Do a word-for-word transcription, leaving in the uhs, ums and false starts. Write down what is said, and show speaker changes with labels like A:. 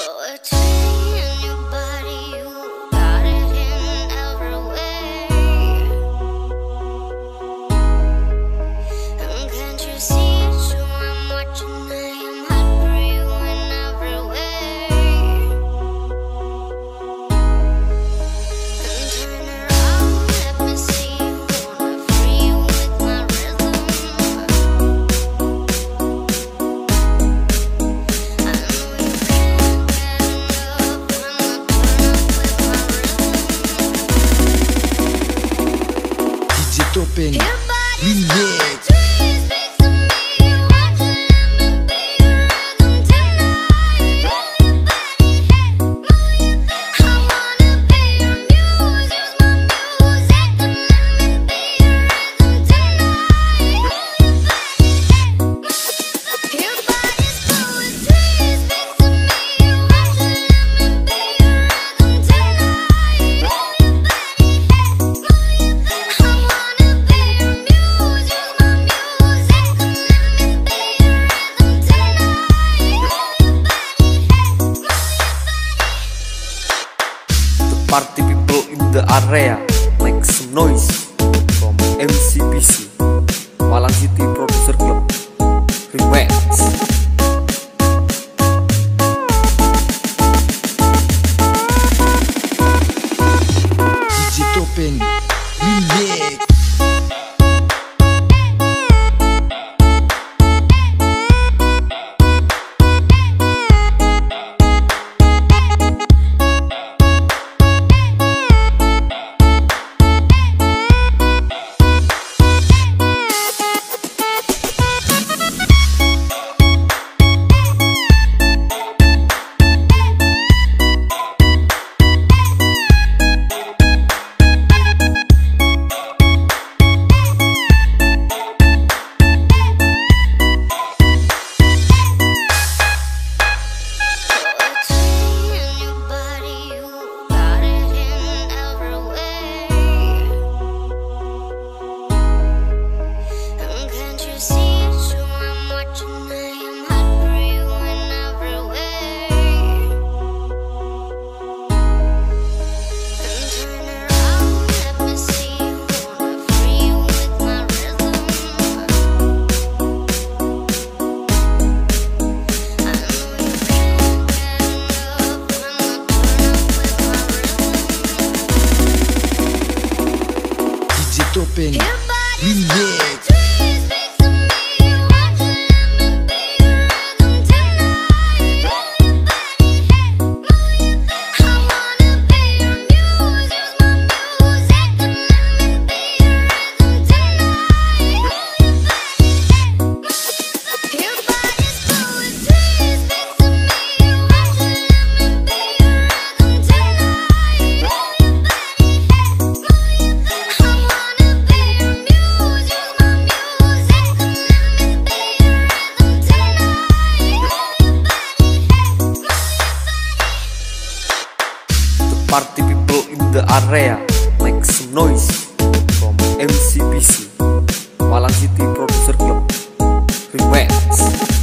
A: Poetry in your body, you got it in every way. And can't you see it's true? I'm watching, I am hot for you in every way. And turn around, let me see you. Wanna free you with my rhythm. I know you can't get enough when I turn up with my rhythm.
B: D J Topeng
A: Your body's
B: Remix.
A: poetry, speak to me. Won't you let me be your rhythm tonight? Move your body, hey, move your body. I wanna be your muse, use my music, and let me be your rhythm tonight. Move your body, hey, move your body. Your body's poetry, speak to me. Won't you let me be your rhythm tonight? Move your body, hey, move your body. I wanna be your muse, use my music, and let me be your rhythm tonight. Move your body, hey, move your body.
C: The party people in the area make some noise from M C B C Malang City Producer Club Remix.
B: D J Topeng Remix.
A: Poetry in your body, you got it in every way. And can't you see it's true? I'm watching, I am hot for you in every way. And turn around, let me see you. Wanna free you with my rhythm. I know you can't get enough when I turn up with my rhythm.
B: D J Topeng
A: Your body's
B: Remix.
A: poetry, speak to me. Won't you let me be your rhythm tonight? Move your body, hey, move your body. I wanna be your muse, use my music, and let me be your rhythm tonight. Move your body, hey, move your body. Your body's poetry, speak to me. Won't you let me be your rhythm tonight? Move your body, hey, move your body. I wanna be your muse, use my music, and let me be your rhythm tonight. Move your body, hey, move your body.
C: The party people in the area make some noise from M C B C Malang City Producer Club Remix.